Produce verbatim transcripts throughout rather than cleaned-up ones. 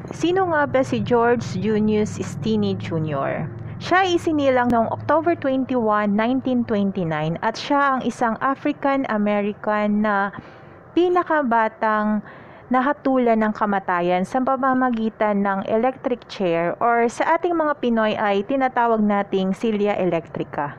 Sino nga ba si George Junius Stinney Junior? Siya ay isinilang noong October twenty-first, nineteen twenty-nine at siya ang isang African-American na pinakabatang nahatulan ng kamatayan sa pamamagitan ng electric chair or sa ating mga Pinoy ay tinatawag nating silya elektrika.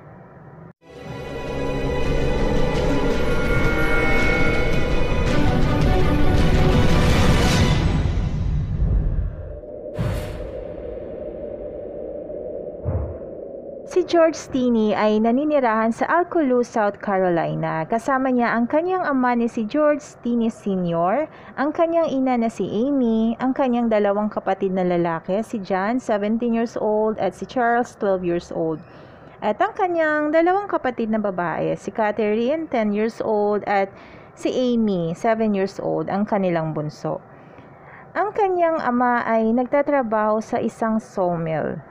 Si George Stinney ay naninirahan sa Alcolu, South Carolina. Kasama niya ang kanyang ama ni si George Stinney Senior, ang kanyang ina na si Amy, ang kanyang dalawang kapatid na lalaki, si John, seventeen years old, at si Charles, twelve years old. At ang kanyang dalawang kapatid na babae, si Catherine, ten years old, at si Amy, seven years old, ang kanilang bunso. Ang kanyang ama ay nagtatrabaho sa isang sawmill.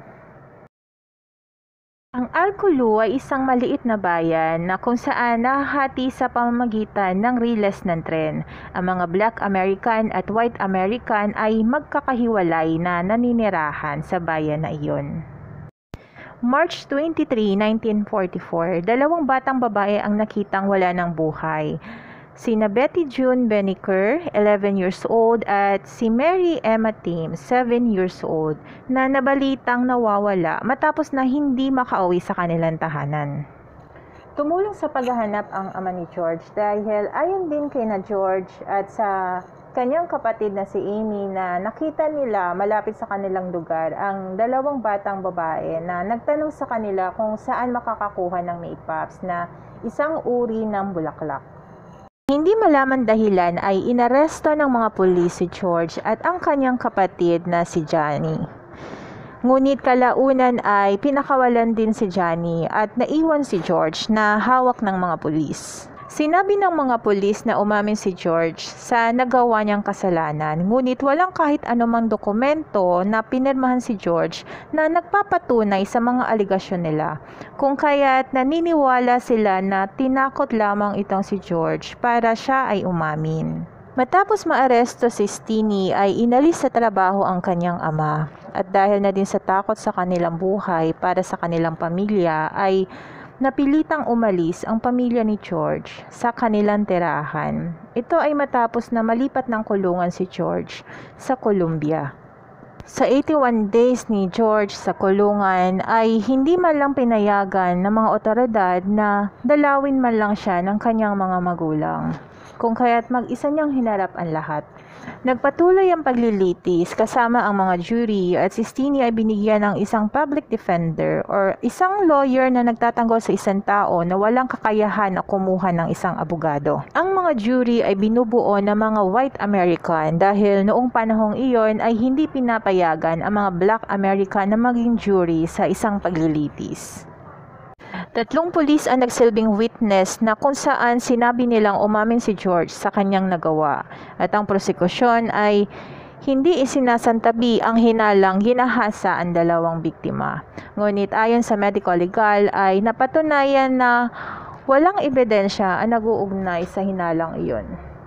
Ang Alcolu ay isang maliit na bayan na kung saan nahahati sa pamamagitan ng riles ng tren. Ang mga Black American at White American ay magkakahiwalay na naninirahan sa bayan na iyon. March twenty-third, nineteen forty-four, dalawang batang babae ang nakitang wala ng buhay. Sina Betty June Beniker, eleven years old, at si Mary Emma Tim, seven years old, na nabalitang nawawala matapos na hindi makauwi sa kanilang tahanan. Tumulong sa paghahanap ang ama ni George dahil ayon din kay na George at sa kanyang kapatid na si Amy na nakita nila malapit sa kanilang lugar ang dalawang batang babae na nagtanong sa kanila kung saan makakakuha ng maypops na isang uri ng bulaklak. Hindi malaman dahilan ay inaresto ng mga pulis si George at ang kanyang kapatid na si Johnny. Ngunit kalaunan ay pinakawalan din si Johnny at naiwan si George na hawak ng mga pulis. Sinabi ng mga pulis na umamin si George sa nagawa niyang kasalanan, ngunit walang kahit anumang dokumento na pinirmahan si George na nagpapatunay sa mga aligasyon nila, kung kaya't naniniwala sila na tinakot lamang itong si George para siya ay umamin. Matapos maaresto si Stinney ay inalis sa trabaho ang kanyang ama at dahil na din sa takot sa kanilang buhay para sa kanilang pamilya ay napilitang umalis ang pamilya ni George sa kanilang tirahan. Ito ay matapos na malipat ng kulungan si George sa Columbia. Sa eighty-one days ni George sa kulungan ay hindi man lang pinayagan ng mga otoridad na dalawin man lang siya ng kanyang mga magulang, kung kaya't mag-isa niyang hinarap ang lahat. Nagpatuloy ang paglilitis kasama ang mga jury at si Stinney ay binigyan ng isang public defender or isang lawyer na nagtatanggol sa isang tao na walang kakayahan na kumuha ng isang abogado. Ang mga jury ay binubuo ng mga white American dahil noong panahong iyon ay hindi pinapayagan ang mga black American na maging jury sa isang paglilitis. Tatlong pulis ang nagsilbing witness na kung saan sinabi nilang umamin si George sa kanyang nagawa at ang prosekusyon ay hindi isinasantabi ang hinalang ginahasa ang dalawang biktima. Ngunit ayon sa medical legal ay napatunayan na walang ebidensya ang nag-uugnay sa hinalang iyon.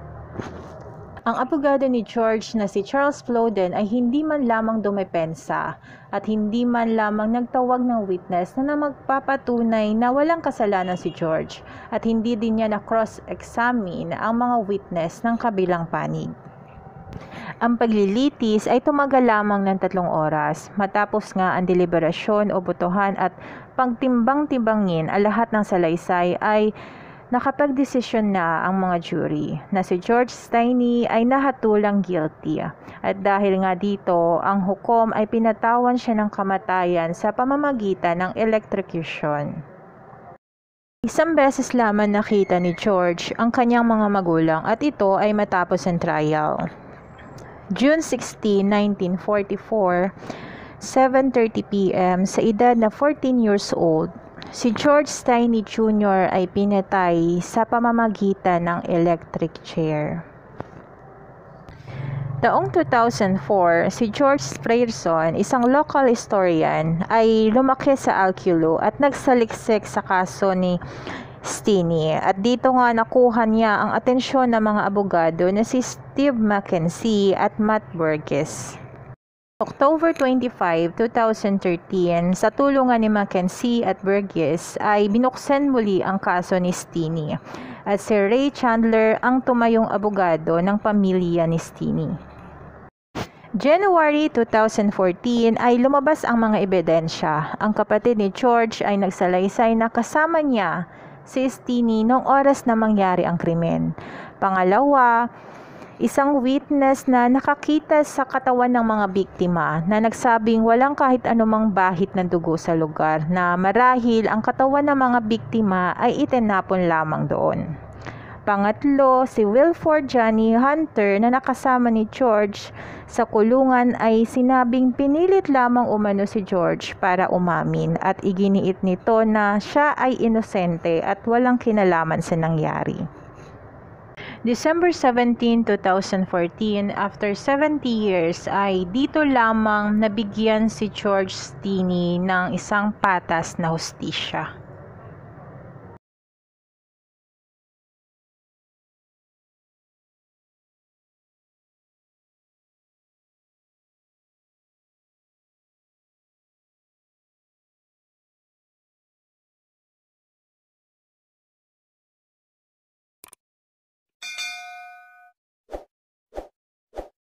Ang abogado ni George na si Charles Floden ay hindi man lamang dumepensa at hindi man lamang nagtawag ng witness na, na magpapatunay na walang kasalanan si George at hindi din niya na cross-examine ang mga witness ng kabilang panig. Ang paglilitis ay tumagal lamang ng tatlong oras matapos nga ang deliberasyon o botohan at pagtimbang-timbangin ang lahat ng salaysay ay nakapagdesisyon na ang mga jury na si George Stinney ay nahatulang guilty at dahil nga dito ang hukom ay pinatawan siya ng kamatayan sa pamamagitan ng electrocution. Isang beses lamang nakita ni George ang kanyang mga magulang at ito ay matapos ang trial. June sixteenth, nineteen forty-four, seven thirty p m sa edad na fourteen years old, si George Stinney Junior ay pinatay sa pamamagitan ng electric chair. Taong two thousand four, si George Sprayerson, isang local historian, ay lumaki sa Alcolu at nagsaliksik sa kaso ni Stinney. At dito nga nakuha niya ang atensyon ng mga abogado na si Steve Mackenzie at Matt Burgess. October twenty-fifth, two thousand thirteen, sa tulungan ni Mackenzie at Burgess ay binuksan muli ang kaso ni Stinney at si Ray Chandler ang tumayong abogado ng pamilya ni Stinney. January two thousand fourteen ay lumabas ang mga ebidensya. Ang kapatid ni George ay nagsalaysay na kasama niya si Stinney noong oras na mangyari ang krimen. Pangalawa, isang witness na nakakita sa katawan ng mga biktima na nagsabing walang kahit anumang bahid ng dugo sa lugar, na marahil ang katawan ng mga biktima ay itinapon lamang doon. Pangatlo, si Wilford Johnny Hunter na nakasama ni George sa kulungan ay sinabing pinilit lamang umano si George para umamin at iginiit nito na siya ay inosente at walang kinalaman sa nangyari. December seventeenth, two thousand fourteen, after seventy years ay dito lamang nabigyan si George Stinney ng isang patas na hustisya.